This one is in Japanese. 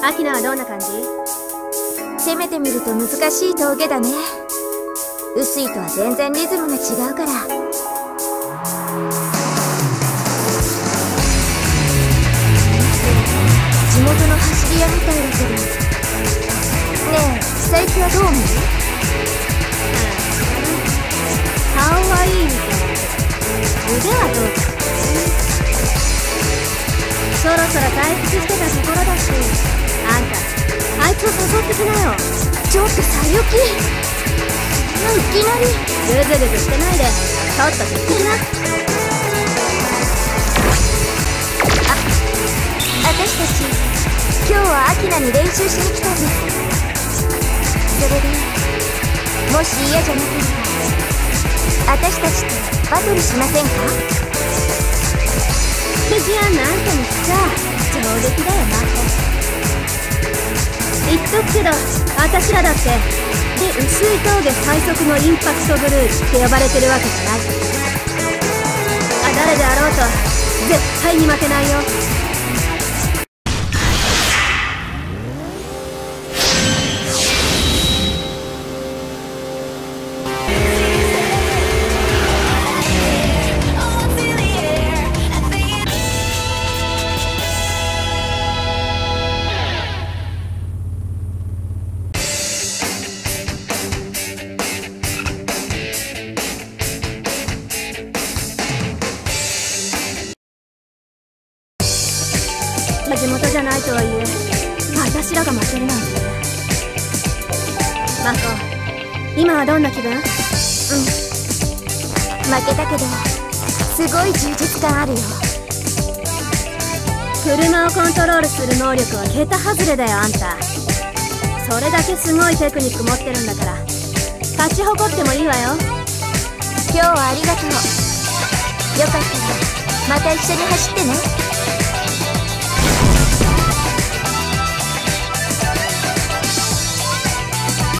アキナはどんな感じ？ 攻めてみると難しい峠だね。薄いとは全然リズムが違うから。地元の走り屋みたいだけど。ねえ、最近はどう思う？ 顔はいいみたいだけど腕はどうか。そろそろ退屈してたところだし、あんたあいつを誘ってきなよ。 ちょっとさゆき、いきなりグズグズしてないでちょっと行ってきな。 私たち今日はアキナに練習しに来たんです。それでもし嫌じゃなければ私たちとバトルしませんか？ じゃあなんかにしちゃ上出来だよな。言っとくけど私らだってで薄い峠最速のインパクトブルーって呼ばれてるわけじゃない。誰であろうと絶対に負けないよ。地元じゃないとはいえ私らが負けるなんて。マコ、今はどんな気分？ 負けたけどすごい充実感あるよ。 車をコントロールする能力は桁外れだよあんた。それだけすごいテクニック持ってるんだから勝ち誇ってもいいわよ。 今日はありがとう。よかったらまた一緒に走ってね。